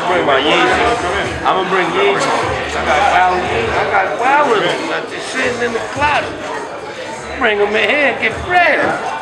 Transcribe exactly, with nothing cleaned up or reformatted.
bring my Yeezys. I'm gonna bring Yeezys. I got wild Yeezys. I got wild ones. I'm just sitting in the closet. Bring them in here and get fresh.